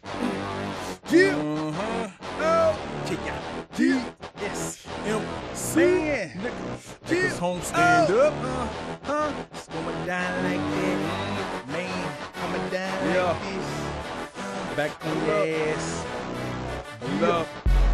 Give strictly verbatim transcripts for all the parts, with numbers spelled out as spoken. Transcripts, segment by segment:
Yeah. Uh-huh. Oh. Yeah. Yes. M. Man. Niggas home stand Oh. up. Uh-huh. It's going down like that. Man, coming down Yeah. like this. Back on Hold your up. ass. Hold up.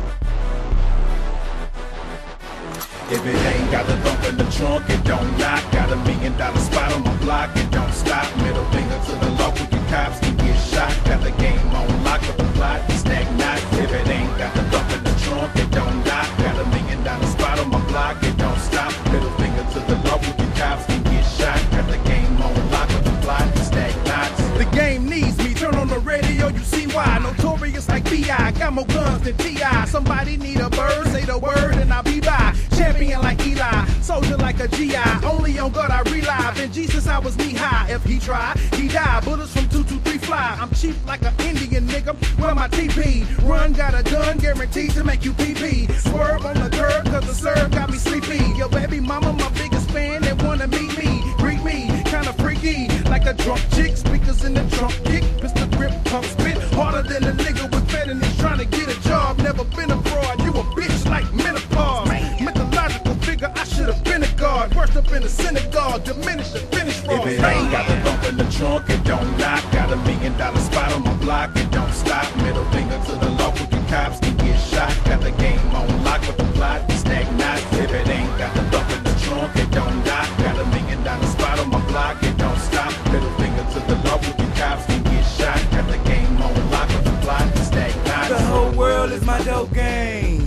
If it ain't got the thump in the trunk, it don't knock. Got a million dollar spot on my block, it don't stop. Middle finger to the local cops can get shot. Got the game on lock, but the plot is stack not. If it ain't got the thump in the trunk, it don't knock. Got a million dollar spot on my block, it don't stop. Middle finger to the local cops can get shot. Got the game on lock, but the plot is stack not. The game needs me. Turn on the radio, you see why. Notorious like B I Got more guns than T I Somebody need a bird, say the word and I'll be by. Champion like Eli, soldier like a G I Only on God I rely. Been G since I was knee high. If he try, he die. Bullets from two two three fly. I'm cheap like an Indian nigga. Where my T P? Run, got a gun, guaranteed to make you pee pee. Swerve on the curb, cause the serve got me sleepy. Your baby mama, my biggest fan, that wanna meet me. Greet me, kinda freaky, like a drunk chick. Speakers in the trunk, kick, pistol grip, pump spit. Harder than a nigga with felonies trying to get a job. Never been a fraud, you a bitch like menopause. Mythological figure, I should have been a guard. Worst up in the synagogue, diminish the finish fraud. If it ain't got the thump in the trunk, it don't knock. Got a million dollar spot on my block, it don't stop. Middle finger to the local cops can get shot. Got the game on lock, but the plot is stack not. If it ain't got the thump in the trunk, it don't knock. Got a million dollar spot on my block, it don't stop. Middle finger to the local cops can get shot. Got the game on lock, but the plot is stack not. The whole world is my dope game.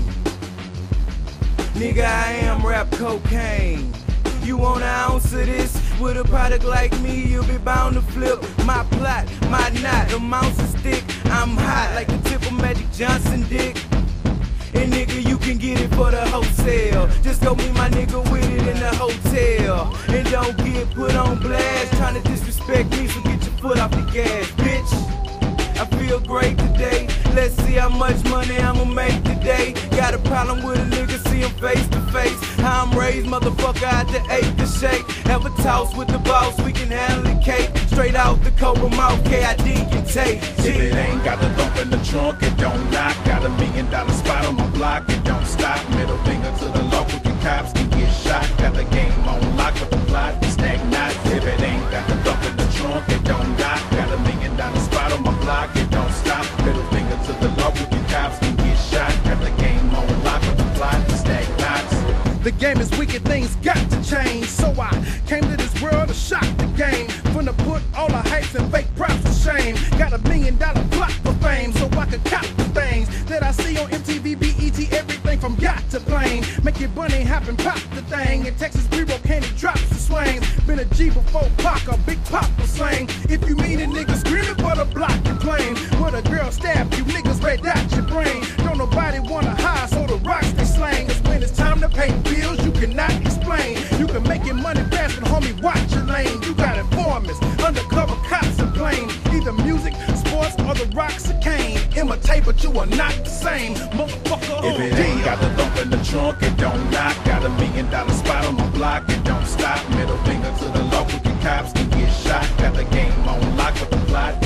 Nigga, I am rap cocaine. You want an ounce of this? With a product like me, you'll be bound to flip. My plot, my knot, amounts of stick. I'm hot like the tip of Magic Johnson dick. And nigga, you can get it for the wholesale. Just go meet my nigga with it in the hotel. And don't get put on blast trying to disrespect me, so get your foot off the gas, bitch. I feel great today. Let's see how much money I'ma make today. Got a problem with a nigga, see him face to face. How I'm raised, motherfucker, out the eight to shake. Have a toss with the boss, we can handle the cake. Straight out the Cobra mouth, K I D can take. If it ain't got the thump in the trunk, it don't knock. Got a million dollar spot on my block, it don't stop. Middle finger to the local cops can get shot. Got the game on lock, but the plot is stack not. If it ain't got the thump in the trunk, it don't knock. Got a million dollar spot on my block, it don't stop. Middle finger to the local cops can get shot. Got the game on lock, but the plot is stack not. The game is wicked, things got to change. So I came to this world to shock the game. Finna put all the hypes and fake props to shame. Got a million dollar plot for fame, so I can cop the things that I see on M T V, B E T, everything from yacht to plane. Make your bunny happen, pop the thing. In Texas, B-roll candy drops the swings. Been a G before Pac, a big pop will slang. If you mean a nigga screaming for the block you claim. Where a girl stab you, niggas red dot your brain. Don't nobody wanna hide, so the rocks they slang. Cause when it's time to pay bills, you cannot explain. You can make your money fast, but homie, watch your lane. You got informants, undercover cops and plain. Either music, sports, or the rocks or cane. Imitate, but you are not the same, motherfucker. If it ain't got the thump in the trunk, it don't knock. Got a million dollar spot on my block, it don't stop. Middle finger to the local cops can get shot. Got the game on lock, but the plot